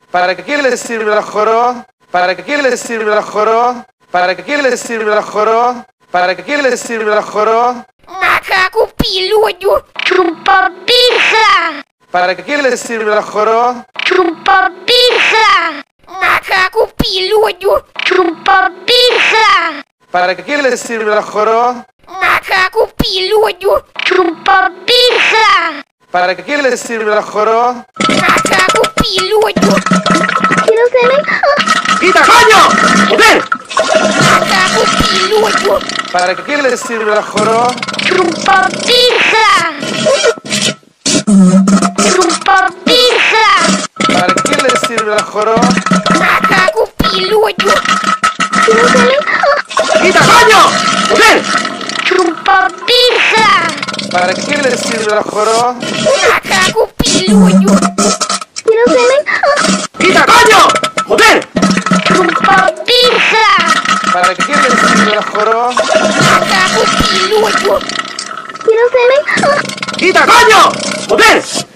¿Para qué le sirve el joró? ¿Para qué le sirve el joró? ¿Para qué le sirve el joró? ¿Para qué le sirve el joró? Macaco piludo, chupa pizza. ¿Para qué le sirve el joró? Chupa pizza. Macaco piludo, chupa pizza. ¿Para qué le sirve el joró? Macaco piludo, chupa pizza. ¿Para qué le sirve el joró? Macaco piludo. ¡Quita, coño! ¡Joder! Macaco piludo, ¿Para qué le sirve el joró? chupa pizza. Chupa pizza. ¿Para qué le sirve el joró? Macaco piludo, ¡Quita, coño! ¡Joder! chupa pizza. ¿Para qué le sirve el joró? Macaco piludo, ¡Quita, coño! ¡Joder! chupa pizza. ¿Para qué le sirve el joró? Macaco piludo, ¡Quita, coño! ¡Joder!